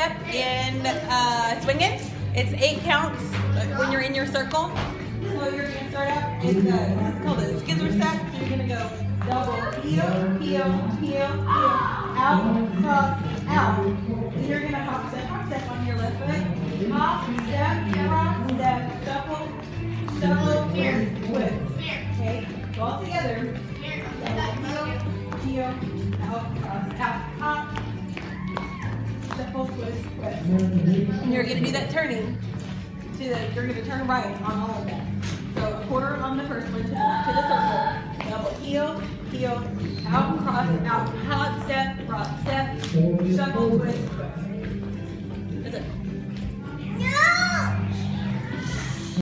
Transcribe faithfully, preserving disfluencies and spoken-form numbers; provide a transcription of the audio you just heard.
step in uh, swingin. It's eight counts when you're in your circle. So you're going to start out, it's, a, it's called a skizzer step. So you're going to go double heel, heel, heel, heel, out, cross, out. Then you're going to hop step, hop step on your left foot. Hop, step, drop, step, shuffle, shuffle, here, twist. Okay, go all together. Heel, heel, out, cross, out, hop, shuffle, twist, twist. And you're going to do that turning. To the, you're going to turn right on all of that. So a quarter on the first one to the, to the circle. Double heel, heel, out, cross, out, hop, step, drop, step, shuffle, twist, twist.